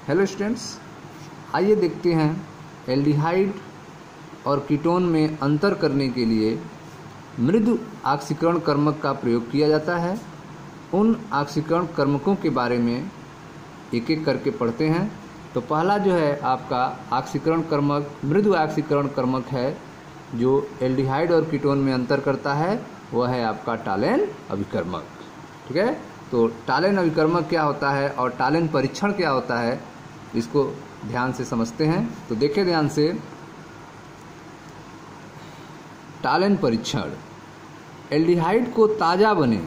Hello students, आइए देखते हैं एल्डिहाइड और कीटोन में अंतर करने के लिए मृदु ऑक्सीकरण कर्मक का प्रयोग किया जाता है। उन ऑक्सीकरण कर्मकों के बारे में एक एक करके पढ़ते हैं। तो पहला जो है आपका ऑक्सीकरण कर्मक मृदु ऑक्सीकरण कर्मक है जो एल्डिहाइड और कीटोन में अंतर करता है, वह है आपका टालेन अभिकर्मक। ठीक है, तो टालेन अभिकर्मक क्या होता है और टालेन परीक्षण क्या होता है, इसको ध्यान से समझते हैं। तो देखिए ध्यान से, टालेन परीक्षण, एल्डिहाइड को ताज़ा बने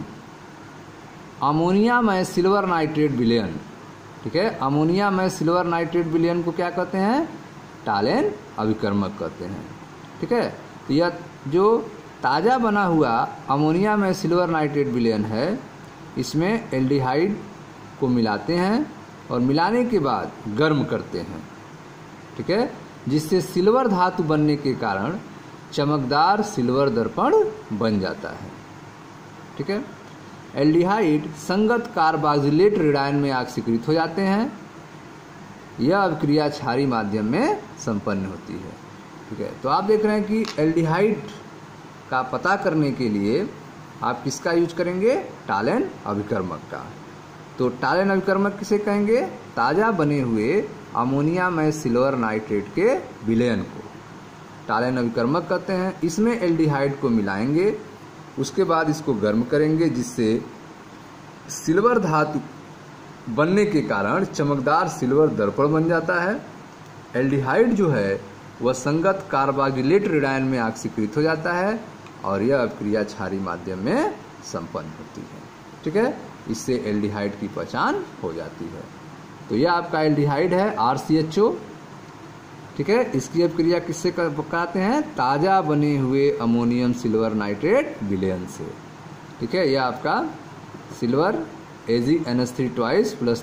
अमोनिया में सिल्वर नाइट्रेट विलयन, ठीक है, अमोनिया में सिल्वर नाइट्रेट विलयन को क्या कहते हैं, टालेन अभिकर्मक कहते हैं। ठीक है, तो यह जो ताज़ा बना हुआ अमोनिया में सिल्वर नाइट्रेट विलयन है, इसमें एल्डिहाइड को मिलाते हैं और मिलाने के बाद गर्म करते हैं। ठीक है, जिससे सिल्वर धातु बनने के कारण चमकदार सिल्वर दर्पण बन जाता है। ठीक है, एल्डिहाइड संगत कार्बोक्सिलेट रेडायन में ऑक्सीकृत हो जाते हैं। यह अभिक्रिया क्षारीय माध्यम में संपन्न होती है। ठीक है, तो आप देख रहे हैं कि एल्डिहाइड का पता करने के लिए आप किसका यूज करेंगे, टालेन अभिकर्मक का। तो टालेन अभिकर्मक किसे कहेंगे, ताज़ा बने हुए अमोनिया में सिल्वर नाइट्रेट के विलयन को टालेन अभिकर्मक कहते हैं। इसमें एल्डिहाइड को मिलाएंगे, उसके बाद इसको गर्म करेंगे, जिससे सिल्वर धातु बनने के कारण चमकदार सिल्वर दर्पण बन जाता है। एल्डिहाइड जो है वह संगत कार्बोक्सिलेट रेडायन में ऑक्सीकृत हो जाता है और यह अभिक्रिया क्षारीय माध्यम में संपन्न होती है। ठीक है, इससे एल्डिहाइड की पहचान हो जाती है। तो यह आपका एल्डिहाइड है RCHO। ठीक है, इसकी अभिक्रिया किससे कहते हैं, ताज़ा बने हुए अमोनियम सिल्वर नाइट्रेट विलयन से। ठीक है, यह आपका silver AgNH3 twice plus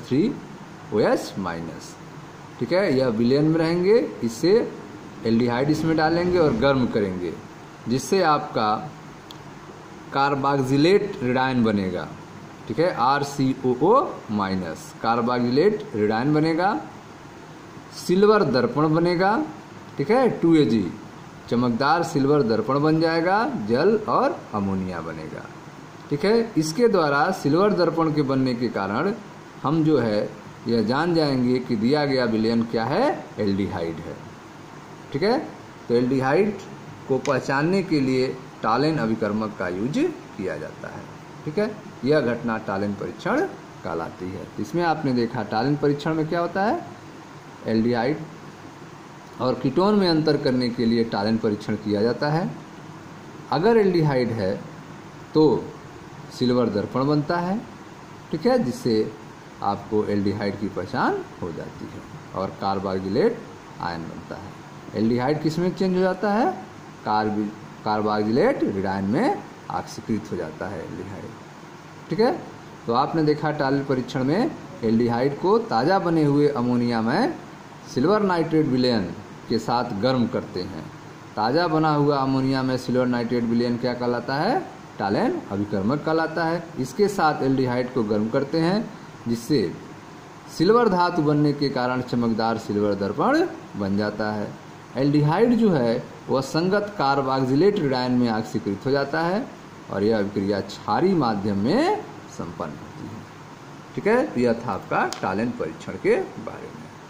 3OH-। ठीक है, यह विलयन में रहेंगे, इससे एल्डिहाइड इसमें डालेंगे और गर्म करेंगे, जिससे आपका कार्बोक्सिलेट रेडायन बनेगा। ठीक है, RCOO- कार्बोक्सिलेट रेडायन बनेगा, सिल्वर दर्पण बनेगा। ठीक है, 2Ag चमकदार सिल्वर दर्पण बन जाएगा, जल और अमोनिया बनेगा। ठीक है, इसके द्वारा सिल्वर दर्पण के बनने के कारण हम जो है यह जान जाएंगे कि दिया गया विलयन क्या है, एल्डिहाइड है। ठीक है, तो एल्डिहाइड को पहचानने के लिए टालेन अभिकर्मक का यूज किया जाता है। ठीक है, यह घटना टालेन परीक्षण कहलाती है। इसमें आपने देखा टालेन परीक्षण में क्या होता है, एल्डिहाइड और कीटोन में अंतर करने के लिए टालेन परीक्षण किया जाता है। अगर एल्डिहाइड है तो सिल्वर दर्पण बनता है। ठीक है, जिससे आपको एल्डिहाइड की पहचान हो जाती है और कार्बोक्सिलेट आयन बनता है। एल्डिहाइड किस में चेंज हो जाता है, कार्बोक्सिलेट रेडायन में ऑक्सीकृत हो जाता है एल्डिहाइड। ठीक है, तो आपने देखा टालेन परीक्षण में एल्डिहाइड को ताज़ा बने हुए अमोनिया में सिल्वर नाइट्रेट विलयन के साथ गर्म करते हैं। ताज़ा बना हुआ अमोनिया में सिल्वर नाइट्रेट विलयन क्या कहलाता है, टालेन अभिकर्मक कहलाता है। इसके साथ एल्डिहाइड को गर्म करते हैं, जिससे सिल्वर धातु बनने के कारण चमकदार सिल्वर दर्पण बन जाता है। एल्डिहाइड जो है वह संगत कार्बोक्सिलेट रेडायन में ऑक्सीकृत हो जाता है और यह अभिक्रिया क्षारीय माध्यम में संपन्न होती है। ठीक है, यह था आपका टालेन परीक्षण के बारे में।